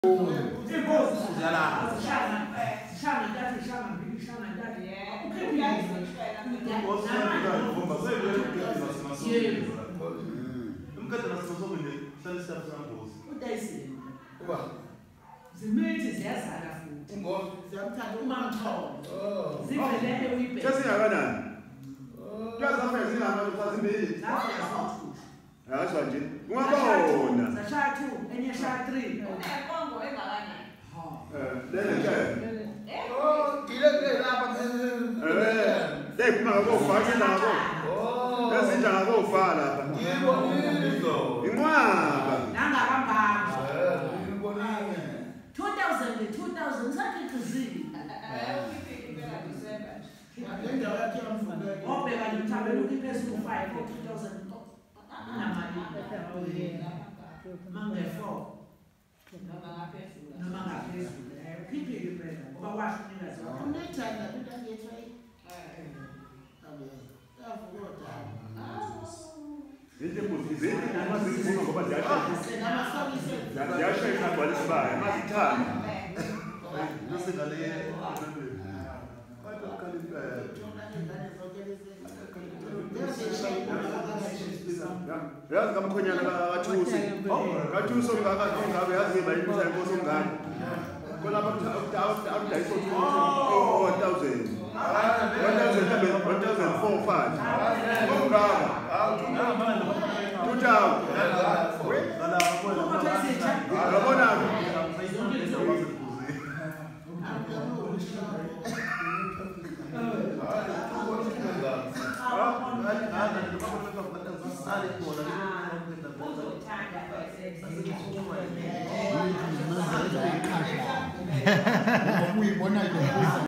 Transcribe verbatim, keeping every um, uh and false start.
Zimithi ziyazala futhi. Ngoba ziyamthanda uMamtholo. Oh. Zivelele uyibheke. Sesingakanani? Kuyazafa zingama usazimbili. Yasho nje. Ungabona. Sashaya two, enye shaya three. Unekongo engakanye. Ha. Eh, lele nje. Oh, ile lapha. Eh. Lephuma ngokufaka indaba. Oh. Ezinja ngokufaka lapha. Yebo, yebo. Inqwaba. Nangakambanga. Eh, two thousand, two thousand, sakhiqizile. Obheka nje mthambe lokhu iphezulu five for two thousand. Namali. Mange four. Noma ngaphezulu. Noma ngaphezulu. Ukhiphile phela ngoba washo umnikazi wakho. Unethanda into angethwa yi. Eh. Abe. Yavuka. Izinto izinto noma zikhuluma ngoba ziyasho. Senama services. Ziyasho ingagcwala isibaya, masithanda. Nosidale. Yazi kamkhonyana kaThusi. kaThusi ngabe yazi bayimisa inkosi ongani. Kolapha awudayisa oh one thousand. one thousand one thousand four five. Ongaba. Tuthawu. Yabona. Uyibona